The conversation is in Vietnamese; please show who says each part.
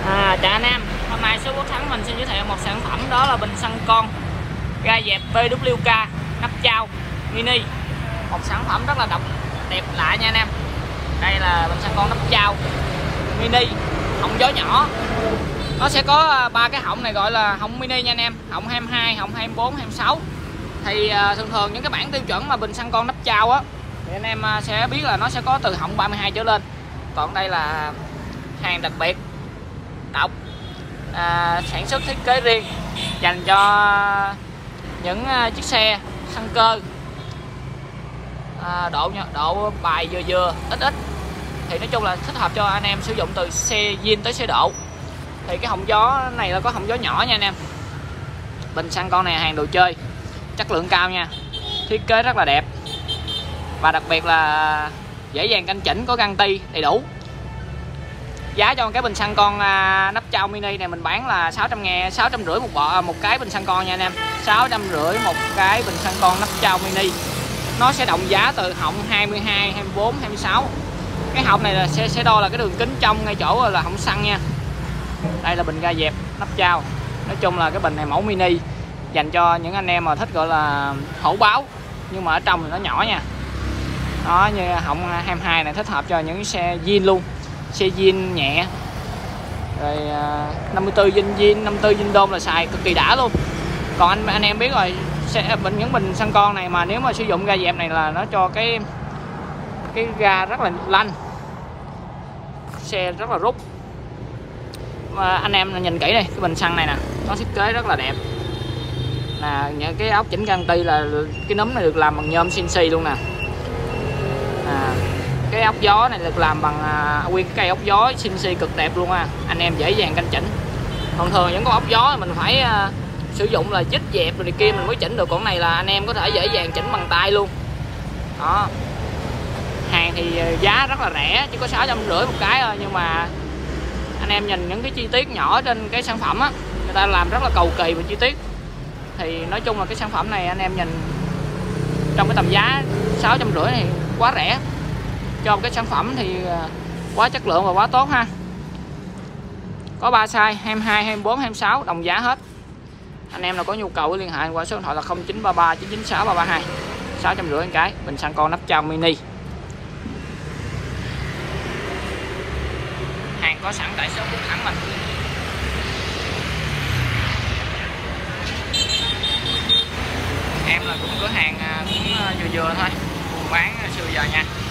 Speaker 1: Chào anh em, hôm nay số Quốc Thắng mình xin giới thiệu một sản phẩm, đó là bình xăng con ga dẹp PWK nắp trao mini. Một sản phẩm rất là đẹp lạ nha anh em. Đây là bình xăng con nắp trao mini, họng gió nhỏ. Nó sẽ có 3 cái họng này gọi là họng mini nha anh em. Họng 22, họng 24, 26. Thì thường những cái bản tiêu chuẩn mà bình xăng con nắp trao á thì anh em sẽ biết là nó sẽ có từ họng 32 trở lên. Còn đây là hàng đặc biệt độc, sản xuất thiết kế riêng dành cho những chiếc xe xăng cơ, độ bài vừa ít. Thì nói chung là thích hợp cho anh em sử dụng từ xe zin tới xe độ. Thì cái họng gió này là có họng gió nhỏ nha anh em. Bình xăng con này hàng đồ chơi, chất lượng cao nha, thiết kế rất là đẹp, và đặc biệt là dễ dàng canh chỉnh, có găng ti đầy đủ. Giá cho cái bình xăng con nắp trao mini này mình bán là 650 một cái bình xăng con nha anh em. 650 một cái bình xăng con nắp trao mini. Nó sẽ động giá từ họng 22, 24, 26. Cái họng này là sẽ đo là cái đường kính trong ngay chỗ là họng xăng nha. Đây là bình ga dẹp nắp trao. Nói chung là cái bình này mẫu mini dành cho những anh em mà thích gọi là hổ báo, nhưng mà ở trong thì nó nhỏ nha. Đó, như họng 22 này thích hợp cho những xe zin luôn, xe zin nhẹ. Rồi 54 zin 54 zin đôn là xài cực kỳ đã luôn. Còn anh em biết rồi, những bình xăng con này mà nếu mà sử dụng ga dẹp này là nó cho cái ga rất là lanh, xe rất là rút. Mà anh em nhìn kỹ đây, cái bình xăng này nè, nó thiết kế rất là đẹp. Là những cái ốc chỉnh găng ti là cái núm này được làm bằng nhôm CNC luôn nè. Cái ốc gió này được làm bằng nguyên cái cây ốc gió CNC cực đẹp luôn anh em dễ dàng canh chỉnh. Thường những con ốc gió mình phải sử dụng là dít dẹp rồi này kia mình mới chỉnh được, còn này là anh em có thể dễ dàng chỉnh bằng tay luôn. Đó, hàng thì giá rất là rẻ, chỉ có 650 một cái thôi, nhưng mà anh em nhìn những cái chi tiết nhỏ trên cái sản phẩm á, người ta làm rất là cầu kỳ và chi tiết. Thì nói chung là cái sản phẩm này anh em nhìn trong cái tầm giá 650 này quá rẻ cho một cái sản phẩm thì quá chất lượng và quá tốt ha. Có 3 size 22, 24, 26 đồng giá hết. Anh em nào có nhu cầu liên hệ qua số điện thoại là 0933 996 332. 650 một cái bình xăng con nắp trao mini. Hàng có sẵn tại số Quốc Thắng mình. Em là cũng cửa hàng cũng vừa thôi, buôn bán xưa giờ nha.